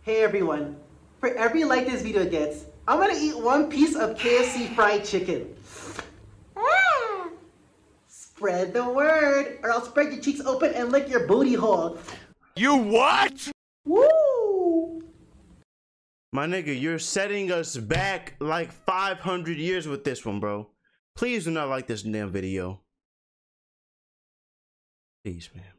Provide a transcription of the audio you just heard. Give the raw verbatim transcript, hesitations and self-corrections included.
Hey everyone, for every like this video gets, I'm gonna eat one piece of K F C fried chicken. Ah! Spread the word, or I'll spread your cheeks open and lick your booty hole. You what? Woo! My nigga, you're setting us back like five hundred years with this one, bro. Please do not like this damn video. Peace, man.